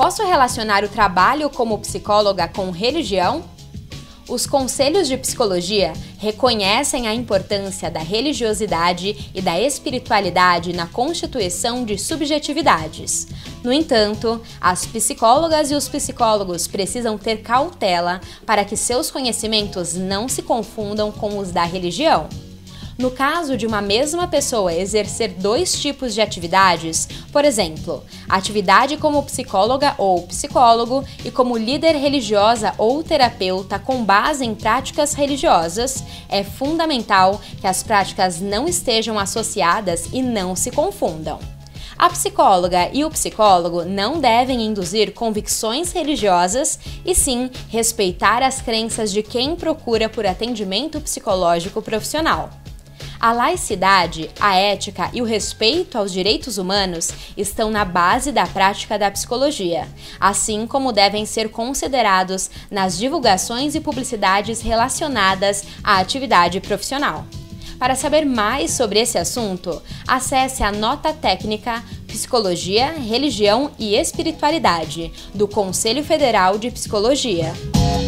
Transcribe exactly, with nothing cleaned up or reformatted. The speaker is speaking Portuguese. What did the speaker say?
Posso relacionar o trabalho como psicóloga com religião? Os conselhos de psicologia reconhecem a importância da religiosidade e da espiritualidade na constituição de subjetividades. No entanto, as psicólogas e os psicólogos precisam ter cautela para que seus conhecimentos não se confundam com os da religião. No caso de uma mesma pessoa exercer dois tipos de atividades, por exemplo, atividade como psicóloga ou psicólogo e como líder religiosa ou terapeuta com base em práticas religiosas, é fundamental que as práticas não estejam associadas e não se confundam. A psicóloga e o psicólogo não devem induzir convicções religiosas e sim respeitar as crenças de quem procura por atendimento psicológico profissional. A laicidade, a ética e o respeito aos direitos humanos estão na base da prática da psicologia, assim como devem ser considerados nas divulgações e publicidades relacionadas à atividade profissional. Para saber mais sobre esse assunto, acesse a nota técnica Psicologia, Religião e Espiritualidade, do Conselho Federal de Psicologia.